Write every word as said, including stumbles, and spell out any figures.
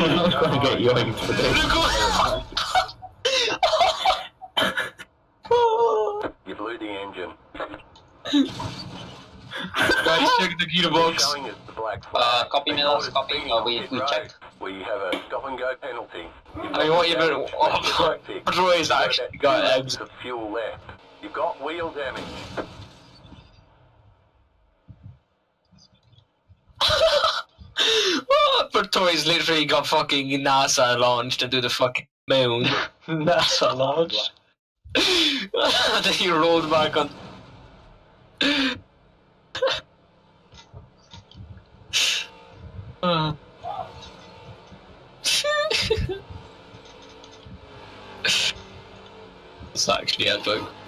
I'm not gonna get yoinked for this. You blew the engine. Guys, check the gearbox. Showing us the black Uh, flag. copy Mills, copy. Uh, we we checked. We have a stop and go penalty. I mean, what you better. What Roy's actually got eggs. The fuel left. You've got wheel damage. What? Bertoy's literally got fucking NASA launched into the fucking moon. NASA launch. And then he rolled back on. uh. It's actually epic.